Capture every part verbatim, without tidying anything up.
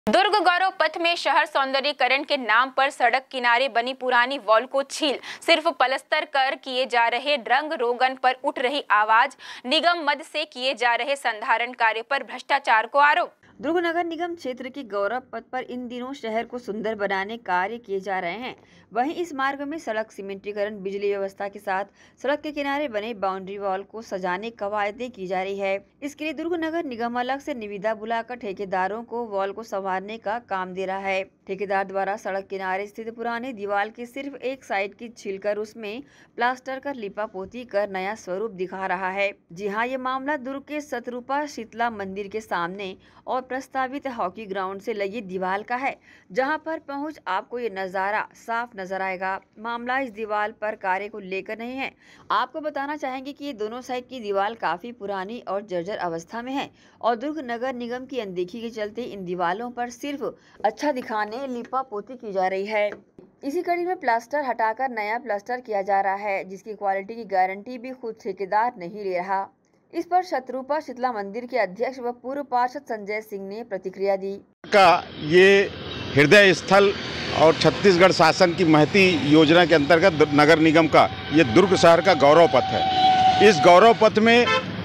दुर्ग गौरव पथ में शहर सौंदर्यीकरण के नाम पर सड़क किनारे बनी पुरानी वॉल को छील सिर्फ पलस्तर कर किए जा रहे रंग रोगन पर उठ रही आवाज, निगम मद से किए जा रहे संधारण कार्य पर भ्रष्टाचार को आरोप। दुर्ग नगर निगम क्षेत्र के गौरव पथ पर इन दिनों शहर को सुंदर बनाने कार्य किए जा रहे हैं। वहीं इस मार्ग में सड़क सीमेंटीकरण, बिजली व्यवस्था के साथ सड़क के किनारे बने बाउंड्री वॉल को सजाने कवायदें की जा रही है। इसके लिए दुर्ग नगर निगम अलग से निविदा बुलाकर ठेकेदारों को वॉल को संवारने का काम दे रहा है। ठेकेदार द्वारा सड़क किनारे स्थित पुरानी दीवार की सिर्फ एक साइड की छीलकर उसमें प्लास्टर कर लिपा पोती कर नया स्वरूप दिखा रहा है। जी हाँ, ये मामला दुर्ग के सतरूपा शीतला मंदिर के सामने और प्रस्तावित हॉकी ग्राउंड से लगी दीवार का है, जहां पर पहुंच आपको ये नज़ारा साफ नजर आएगा। मामला इस दीवार पर कार्य को लेकर नहीं है। आपको बताना चाहेंगे कि ये दोनों साइड की दीवार काफी पुरानी और जर्जर अवस्था में है और दुर्ग नगर निगम की अनदेखी के चलते इन दीवारों पर सिर्फ अच्छा दिखाने लिपा पोती की जा रही है। इसी कड़ी में प्लास्टर हटाकर नया प्लास्टर किया जा रहा है, जिसकी क्वालिटी की गारंटी भी खुद ठेकेदार नहीं ले रहा। इस पर शत्रुपा शीतला मंदिर के अध्यक्ष व पूर्व पार्षद संजय सिंह ने प्रतिक्रिया दी। का ये हृदय स्थल और छत्तीसगढ़ शासन की महती योजना के अंतर्गत नगर निगम का ये दुर्ग शहर का गौरव पथ है। इस गौरव पथ में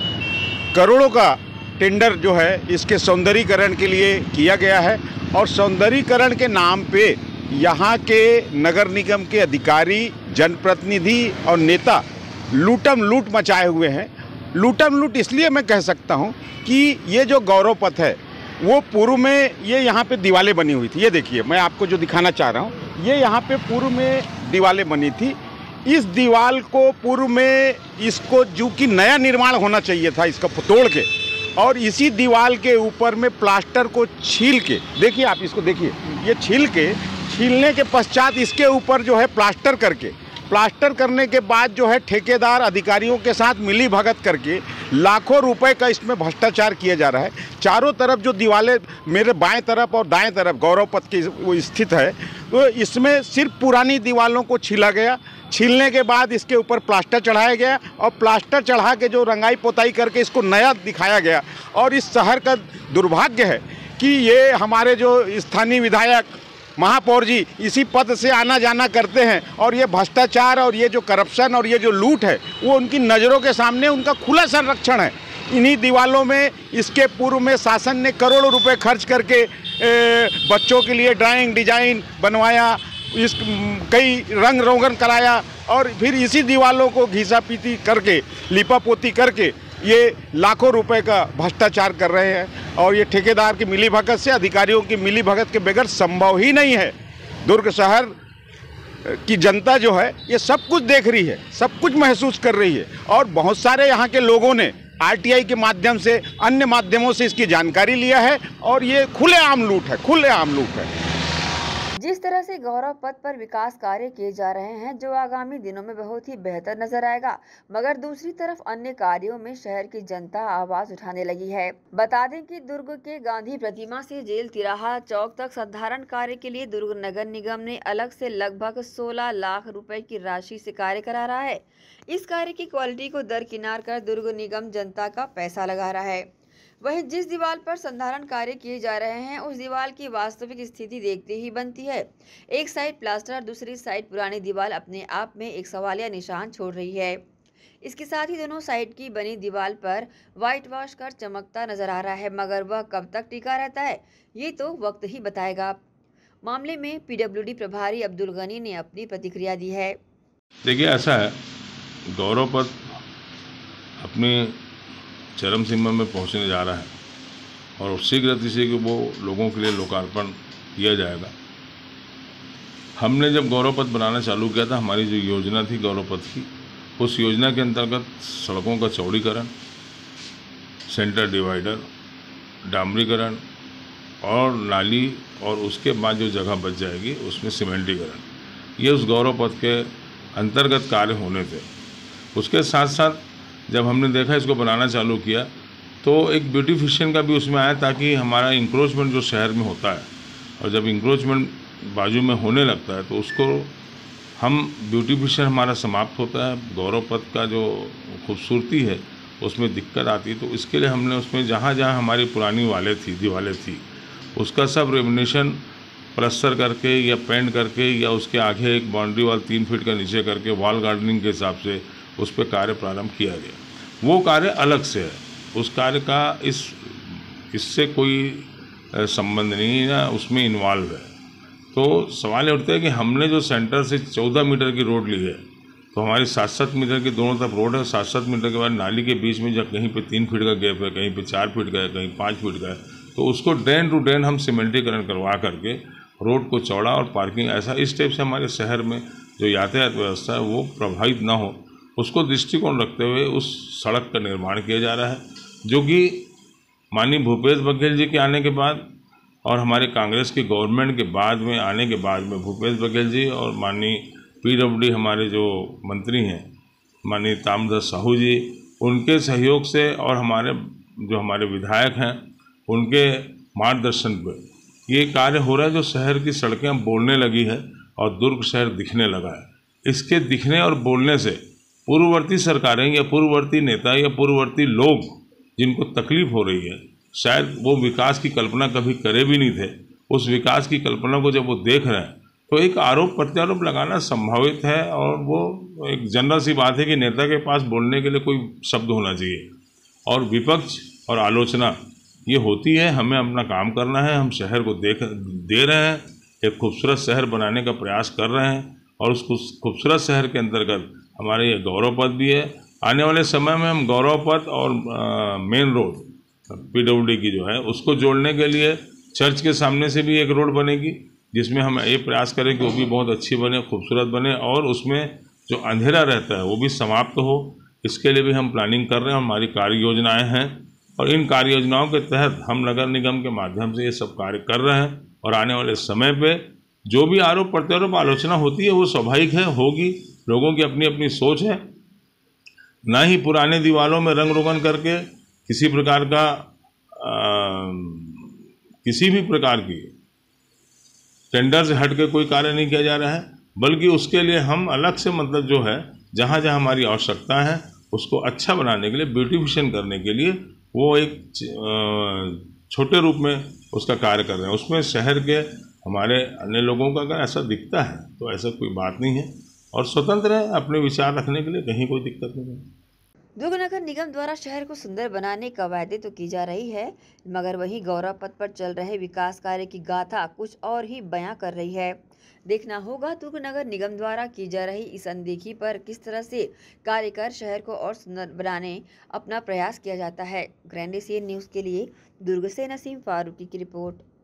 करोड़ों का टेंडर जो है इसके सौंदर्यीकरण के लिए किया गया है और सौंदर्यीकरण के नाम पे यहाँ के नगर निगम के अधिकारी, जनप्रतिनिधि और नेता लूटम लूट मचाए हुए हैं। लूटम लूट इसलिए मैं कह सकता हूँ कि ये जो गौरव पथ है वो पूर्व में ये यहाँ पे दीवारें बनी हुई थी। ये देखिए, मैं आपको जो दिखाना चाह रहा हूँ, ये यहाँ पे पूर्व में दीवारें बनी थी। इस दीवार को पूर्व में इसको जो कि नया निर्माण होना चाहिए था, इसका तोड़ के और इसी दीवार के ऊपर में प्लास्टर को छील के, देखिए आप इसको देखिए, ये छील के छीलने के पश्चात इसके ऊपर जो है प्लास्टर करके प्लास्टर करने के बाद जो है ठेकेदार अधिकारियों के साथ मिली भगत करके लाखों रुपए का इसमें भ्रष्टाचार किया जा रहा है। चारों तरफ जो दीवारें मेरे बाएं तरफ और दाएं तरफ गौरव पथ की वो स्थित है, तो इसमें सिर्फ पुरानी दीवारों को छीला गया। छीलने के बाद इसके ऊपर प्लास्टर चढ़ाया गया और प्लास्टर चढ़ा के जो रंगाई पोताई करके इसको नया दिखाया गया। और इस शहर का दुर्भाग्य है कि ये हमारे जो स्थानीय विधायक महापौर जी इसी पद से आना जाना करते हैं और ये भ्रष्टाचार और ये जो करप्शन और ये जो लूट है वो उनकी नज़रों के सामने उनका खुला संरक्षण है। इन्हीं दीवारों में इसके पूर्व में शासन ने करोड़ों रुपए खर्च करके ए, बच्चों के लिए ड्राइंग डिजाइन बनवाया, इस कई रंग रोगन कराया और फिर इसी दीवारों को घिसा पीटी करके लिपा पोती करके ये लाखों रुपए का भ्रष्टाचार कर रहे हैं। और ये ठेकेदार की मिलीभगत से, अधिकारियों की मिलीभगत के बगैर संभव ही नहीं है। दुर्ग शहर की जनता जो है ये सब कुछ देख रही है, सब कुछ महसूस कर रही है और बहुत सारे यहाँ के लोगों ने आरटीआई के माध्यम से, अन्य माध्यमों से इसकी जानकारी लिया है और ये खुलेआम लूट है, खुलेआम लूट है। जिस तरह से गौरव पथ पर विकास कार्य किए जा रहे हैं, जो आगामी दिनों में बहुत ही बेहतर नजर आएगा, मगर दूसरी तरफ अन्य कार्यों में शहर की जनता आवाज उठाने लगी है। बता दें कि दुर्ग के गांधी प्रतिमा से जेल तिराहा चौक तक साधारण कार्य के लिए दुर्ग नगर निगम ने अलग से लगभग सोलह लाख रुपए की राशि से कार्य करा रहा है। इस कार्य की क्वालिटी को दरकिनार कर दुर्ग निगम जनता का पैसा लगा रहा है। वहीं जिस दीवार पर संधारण कार्य किए जा रहे हैं उस दीवार की वास्तविक स्थिति देखते ही बनती है। एक साइड प्लास्टर, दूसरी साइड पुरानी दीवार अपने आप में एक सवालिया निशान छोड़ रही है। इसके साथ ही दोनों साइड की बनी दीवार पर व्हाइट वॉश कर चमकता नजर आ रहा है, मगर वह कब तक टिका रहता है ये तो वक्त ही बताएगा। मामले में पीडब्ल्यूडी प्रभारी अब्दुल गनी ने अपनी प्रतिक्रिया दी है। देखिए, ऐसा है, गौरव पथ अपने चरम सीमा में पहुंचने जा रहा है और शीघ्र गति से कि वो लोगों के लिए लोकार्पण किया जाएगा। हमने जब गौरव पथ बनाना चालू किया था, हमारी जो योजना थी गौरव पथ की, उस योजना के अंतर्गत सड़कों का चौड़ीकरण, सेंटर डिवाइडर, डामरीकरण और नाली और उसके बाद जो जगह बच जाएगी उसमें सीमेंटीकरण, ये उस गौरव पथ के अंतर्गत कार्य होने थे। उसके साथ साथ जब हमने देखा इसको बनाना चालू किया तो एक ब्यूटिफिकेशन का भी उसमें आया, ताकि हमारा इंक्रोचमेंट जो शहर में होता है और जब इंक्रोचमेंट बाजू में होने लगता है तो उसको हम ब्यूटिफिकेशन हमारा समाप्त होता है, गौरव पथ का जो खूबसूरती है उसमें दिक्कत आती है। तो इसके लिए हमने उसमें जहाँ जहाँ हमारी पुरानी वालें थी दीवारें थी उसका सब रेमिनेशन प्लस्तर करके या पेंट करके या उसके आगे एक बाउंड्री वाल तीन फीट का नीचे करके वॉल गार्डनिंग के हिसाब से उस पर कार्य प्रारंभ किया गया। वो कार्य अलग से है, उस कार्य का इस इससे कोई संबंध नहीं है, ना उसमें इन्वॉल्व है। तो सवाल ये उठता है कि हमने जो सेंटर से चौदह मीटर की रोड ली है, तो हमारी सात सात मीटर की दोनों तरफ रोड है, सात सात मीटर के बाद नाली के बीच में जब कहीं पे तीन फीट का गैप है, कहीं पे चार फीट का है, कहीं पाँच फीट का है, तो उसको ड्रेन टू ड्रेन हम सीमेंटीकरण करवा करके रोड को चौड़ा और पार्किंग ऐसा इस टाइप से हमारे शहर में जो यातायात व्यवस्था है वो प्रभावित ना हो, उसको दृष्टिकोण रखते हुए उस सड़क का निर्माण किया जा रहा है, जो कि माननीय भूपेश बघेल जी के आने के बाद और हमारे कांग्रेस की गवर्नमेंट के बाद में आने के बाद में भूपेश बघेल जी और माननीय पीडब्ल्यूडी हमारे जो मंत्री हैं माननीय ताम्रध्वज साहू जी, उनके सहयोग से और हमारे जो हमारे विधायक हैं उनके मार्गदर्शन पर ये कार्य हो रहा है, जो शहर की सड़कें बोलने लगी है और दुर्ग शहर दिखने लगा है। इसके दिखने और बोलने से पूर्ववर्ती सरकारें या पूर्ववर्ती नेता या पूर्ववर्ती लोग जिनको तकलीफ हो रही है, शायद वो विकास की कल्पना कभी करे भी नहीं थे, उस विकास की कल्पना को जब वो देख रहे हैं तो एक आरोप प्रत्यारोप लगाना संभावित है। और वो एक जनरल सी बात है कि नेता के पास बोलने के लिए कोई शब्द होना चाहिए, और विपक्ष और आलोचना ये होती है। हमें अपना काम करना है, हम शहर को देख दे रहे हैं, एक खूबसूरत शहर बनाने का प्रयास कर रहे हैं, और उस खूबसूरत शहर के अंतर्गत हमारे ये गौरव पथ भी है। आने वाले समय में हम गौरव पथ और मेन रोड पीडब्ल्यूडी की जो है उसको जोड़ने के लिए चर्च के सामने से भी एक रोड बनेगी, जिसमें हम ये प्रयास करें कि वो भी बहुत अच्छी बने, खूबसूरत बने, और उसमें जो अंधेरा रहता है वो भी समाप्त हो। इसके लिए भी हम प्लानिंग कर रहे हैं, हमारी कार्य योजनाएँ हैं, और इन कार्य योजनाओं के तहत हम नगर निगम के माध्यम से ये सब कार्य कर रहे हैं। और आने वाले समय पे जो भी आरोप प्रत्यारोप आलोचना होती है वो स्वाभाविक है, होगी, लोगों की अपनी अपनी सोच है। ना ही पुराने दीवारों में रंग रोगन करके किसी प्रकार का आ, किसी भी प्रकार की टेंडर से हट के कोई कार्य नहीं किया जा रहा है, बल्कि उसके लिए हम अलग से मतलब जो है जहाँ जहाँ हमारी आवश्यकता है उसको अच्छा बनाने के लिए, ब्यूटिफिकेशन करने के लिए वो एक छोटे रूप में उसका कार्य कर रहे हैं। उसमें शहर के हमारे अन्य लोगों का अगर ऐसा दिखता है तो ऐसा कोई बात नहीं है, और स्वतंत्र है अपने विचार रखने के लिए, कहीं कोई दिक्कत नहीं है। दुर्ग नगर निगम द्वारा शहर को सुंदर बनाने का वायदे तो की जा रही है, मगर वहीं गौरव पथ पर चल रहे विकास कार्य की गाथा कुछ और ही बयां कर रही है। देखना होगा दुर्ग नगर निगम द्वारा की जा रही इस अनदेखी पर किस तरह से कार्य कर शहर को और सुंदर बनाने अपना प्रयास किया जाता है। ग्रैंड एशियन न्यूज़ के लिए दुर्ग से नसीम फारूकी की रिपोर्ट।